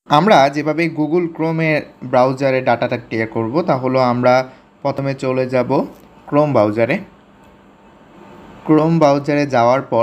আমরা যেভাবে গুগল ক্রোমের ব্রাউজারে ডাটাটা ক্লিয়ার করব তা হলো আমরা প্রথমে চলে যাব ক্রোম ব্রাউজারে। ক্রোম ব্রাউজারে যাওয়ার পর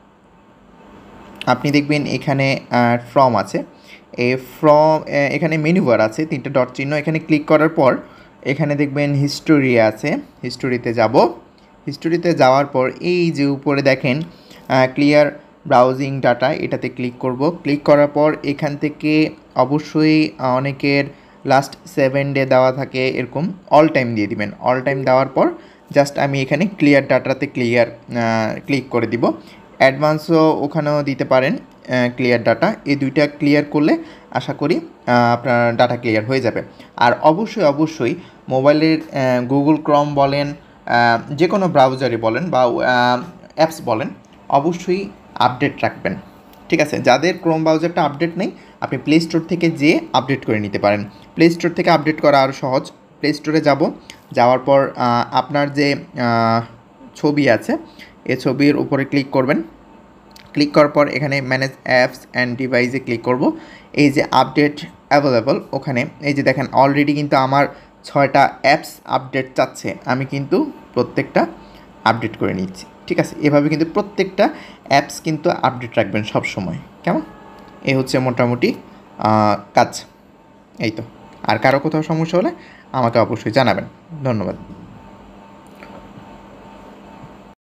আপনি দেখবেন এখানে ফ্রম আছে। এই ফ্রম এখানে মেনু বার আছে, 3টে ডট চিহ্ন। এখানে ক্লিক করার পর এখানে দেখবেন হিস্টোরি আছে, হিস্টোরিতে যাব। হিস্টোরিতে যাওয়ার পর এই যে উপরে দেখেন ক্লিয়ার ব্রাউজিং ডাটা, এটাতে ক্লিক করব। ক্লিক করার পর এখান থেকে অবশ্যই অনেকের লাস্ট 7 ডে দেওয়া থাকে, এরকম অল টাইম দিয়ে দিবেন। অল টাইম দেওয়ার পর জাস্ট আমি এখানে ক্লিয়ার ডাটাতে ক্লিক করে দিব। অ্যাডভান্সও ওখানেও দিতে পারেন, ক্লিয়ার ডাটা। এই দুইটা ক্লিয়ার করলে আশা করি আপনার ডাটা ক্লিয়ার হয়ে যাবে। আর অবশ্যই মোবাইলের গুগল ক্রোম বলেন, যে কোনো ব্রাউজারই বলেন বা অ্যাপস বলেন, অবশ্যই আপডেট রাখবেন। ঠিক আছে, যাদের ক্রোম ব্রাউজারটা আপডেট নেই আপনি প্লে স্টোর থেকে যেয়ে আপডেট করে নিতে পারেন। প্লে স্টোর থেকে আপডেট করা আরও সহজ। প্লে স্টোরে যাওয়ার পর আপনার যে ছবি আছে এই ছবির উপরে ক্লিক করবেন। ক্লিক করার পর এখানে ম্যানেজ অ্যাপস অ্যান্ড ডিভাইসে ক্লিক করব। এই যে আপডেট অ্যাভেলেবল, ওখানে এই যে দেখেন অলরেডি কিন্তু আমার 6টা অ্যাপস আপডেট চাচ্ছে, আমি কিন্তু প্রত্যেকটা আপডেট করে নিচ্ছি। ঠিক আছে, এভাবে কিন্তু প্রত্যেকটা অ্যাপস কিন্তু আপডেট রাখবেন সব সময়। কেমন? এই হচ্ছে মোটামুটি কাজ। এই তো। আর কারো কোথাও সমস্যা হলে আমাকে অবশ্যই জানাবেন। ধন্যবাদ।